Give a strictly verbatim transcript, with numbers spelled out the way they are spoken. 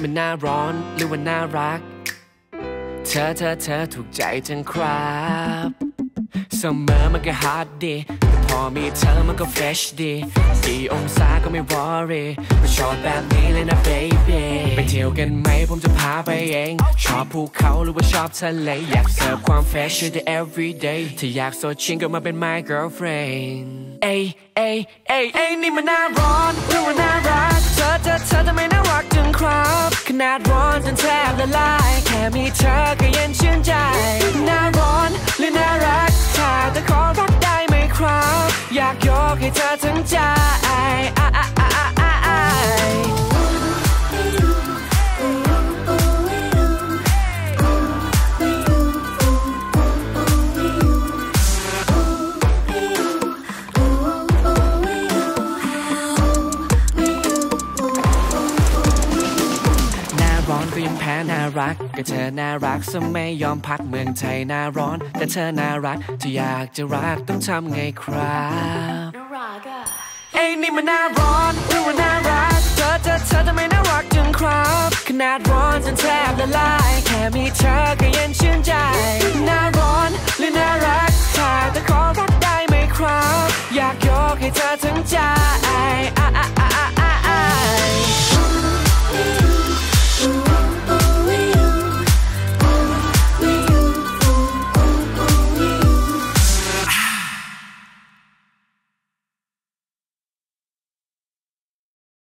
มันหน้าร้อนหรือว่าน่ารักเธอเธอเธอถูกใจจังครับเสมอมันก็ฮาร์ดดีแต่พอมีเธอมันก็เฟรชดีกี่องศาก็ไม่วอรี่มาชอบแบบนี้เลยนะ baby ไปเที่ยวกันไหมผมจะพาไปเองชอบภูเขาหรือว่าชอบทะเลอยากเสิร์ฟความเฟรชได้ every day ถ้าอยากสดชิงก็มาเป็น my girlfriend เอ้ยเอ้ยเอ้ยเอ้ยนี่มันหน้าร้อนหรือว่าน่ารักเธอเธอเธอทำไมน่ารักจังครับขนาดร้อนจนแทบละลายแค่มีเธอก็เย็นชื่นใจหน้าร้อนหรือน่ารักถ้าจะขอรักได้ไหมครับอยากยกให้เธอทั้งใจอะอะอะอะอะอะก็ยังแพ้น่ารักก็เธอน่ารักซะไม่ยอมพักเมืองไทยน่าร้อนแต่เธอน่ารักถ้าอยากจะรักต้องทำไงครับน่ารักอะเอ้ยนี่มันน่าร้อนหรือว่าน่ารักเธอเธอเธอทำไมน่ารักจังครับขนาดร้อนจนแทบละลายแค่มีเธอก็เย็นชื่นใจน่าร้อนหรือน่ารักถ้าจะขอรักได้ไหมครับอยากยกให้เธอทั้งใจ